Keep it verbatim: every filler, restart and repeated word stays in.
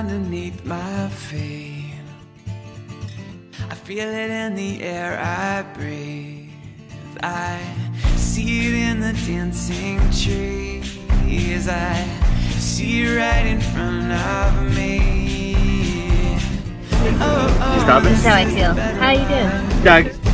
underneath my feet. I feel it in the air I breathe. I see it in the dancing trees. I see it right in front of me. Oh, oh, You stopping? This is how I feel. How you doing? Doug.